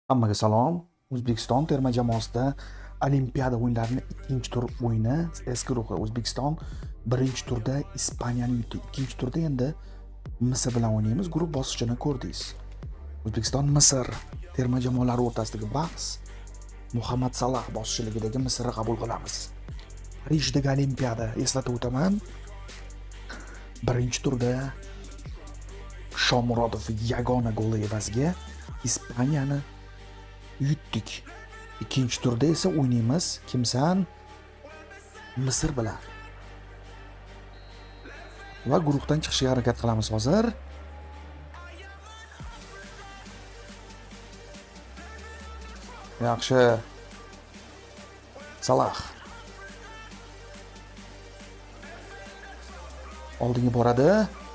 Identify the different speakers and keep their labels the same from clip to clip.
Speaker 1: Hammaga salom. O'zbekiston terma jamoasida Olimpiada o'yinlarining ikkinchi tur o'yini S guruhi. O'zbekiston birinchi turda Ispaniyani yutdi. Ikkinchi turda endi Misr bilan o'ynaymiz. Guruh bosqichini ko'rdingiz. O'zbekiston Misr terma jamoalari o'rtasidagi bahs Muhammad Salah boshchiligidagi Misrni qabul qilamiz. Parijdagi Olimpiada eslatib o'taman. Birinchi turda Shomurodov yagona goli evaziga Ispaniyani yutdik. Ikkinchi turda esa o'ynaymiz kimsan? Misr bilan. Va guruhdan chiqishga harakat qilamiz hozir. Yaxshi. Salah. Oldinga boradi.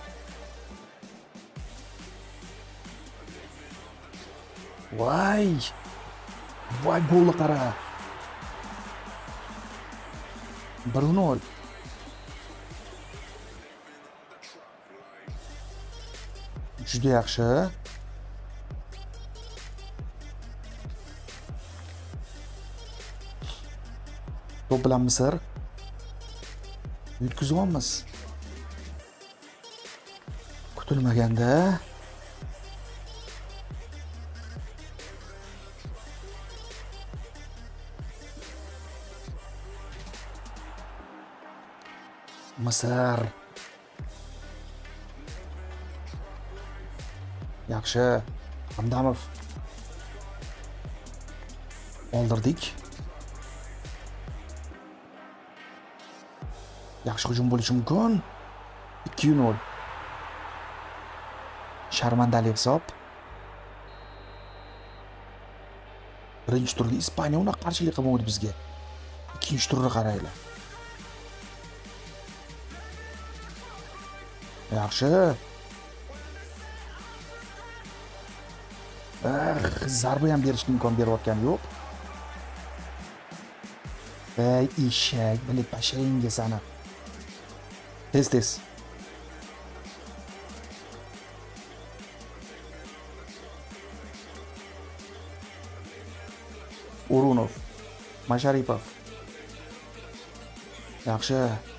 Speaker 1: Voy golni qara. 1-0. Juda yaxshi. To'p bilan Misr yutkazyapmiz. Kutilmaganda Misr. Yaxshi. Hamdamov. Oldirdik. Yaxshi hujum bo'lishi mumkin. 2-0. Sharmandali hisob. Birinchi turda Ispaniya uni qarshilik qilmadi bizga. Ikkinchi turni qaranglar. Yaxshi. Zarba ham berishga imkon berayotgan yo'q. Ey eshak, bilib basharingga sana. Tez. O'runov, Masharipov. Yaxshi.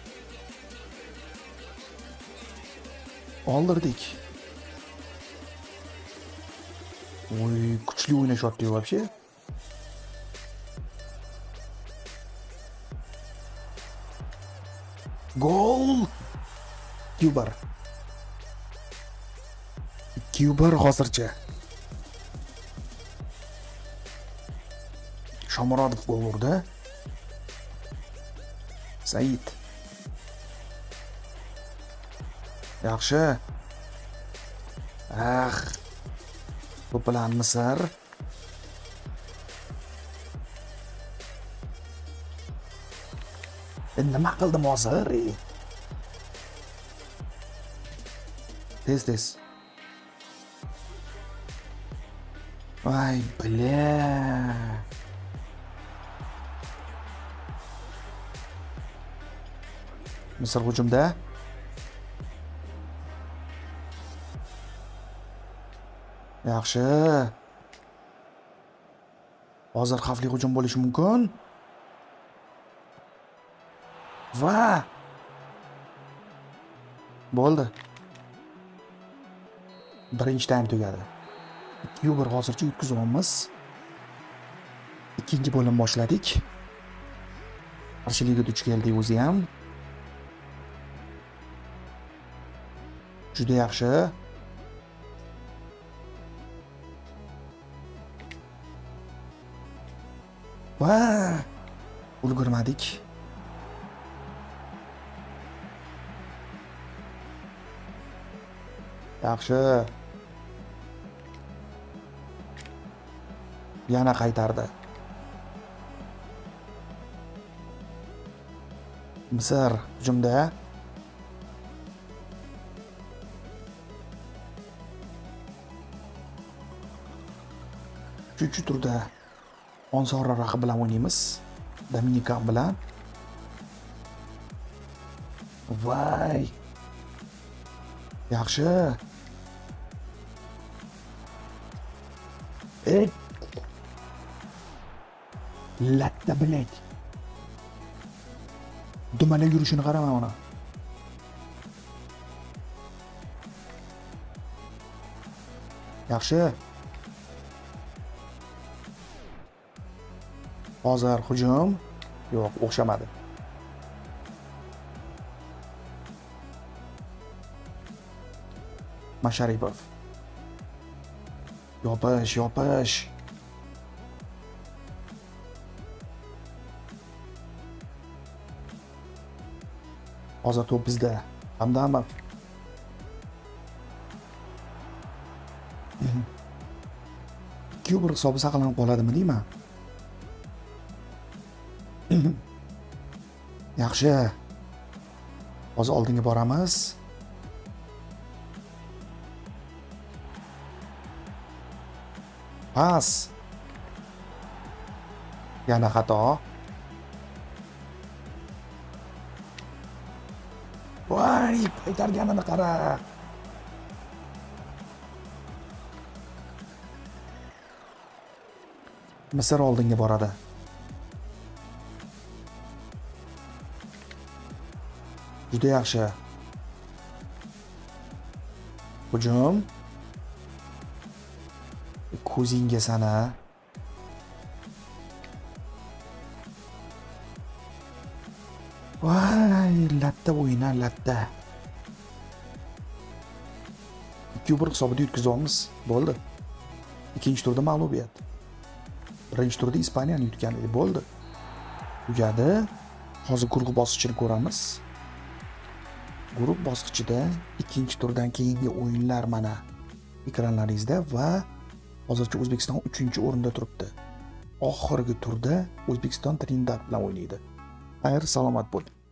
Speaker 1: Oldirdik. Oy, kuchli o'ynashyapti вообще. Gol! Kubar. 2-1 hozircha. Shomurodov gol urdi. Said. Yaxshi. To'p bilan Misr. Nima qildim hozir? Tez. Voy, bля. Misr hujumda. Yaxshi. Hozir xavfli hujum bo'lishi mumkin. Va bo'ldi. Birinchi taym tugadi. 2-1 hozircha yutkazyapmiz. Ikkinchi bo'lim boshladik. Qarshilikka duch keldik o'zi ham. Juda yaxshi. Va ulgurmadik. Yaxshi. Yana qaytardi. Misr hujumda. Uchinchi turda Onsora raqib bilan o'ynaymiz. Dominikan bilan. Voy. Yaxshi. Latta bilak. Dumalak yurishini qarama mana. Yaxshi. Hozir hujum. Yo'q, o'xshamadi. Masharipov. Yopish. Hozir to'p bizda. Hamdamov. Kuber hisobi saqlanib qoladimi deyman? Yaxshi. Hozir oldinga boramiz. Pas. Yana xato. Voy, qaytarganini qara. Misr oldinga boradi. Juda yaxshi. Hujum. Ko'zingga sana. Voy, latta o'yina, latta. 2-1 hisobida yutqizamiz. Bo'ldi. Ikkinchi turda mag'lubiyat. Birinchi turda Ispaniyani yutgan edi, bo'ldi. Tugadi. Hozir guruh bosqichini ko'ramiz. Guruh bosqichida ikkinchi turdan keyingi o'yinlar mana ekranlaringizda va hozircha O'zbekiston 3-o'rinda turibdi. Oxirgi turda O'zbekiston Trinidad bilan o'ynaydi. Xayr, salomat bo'ling.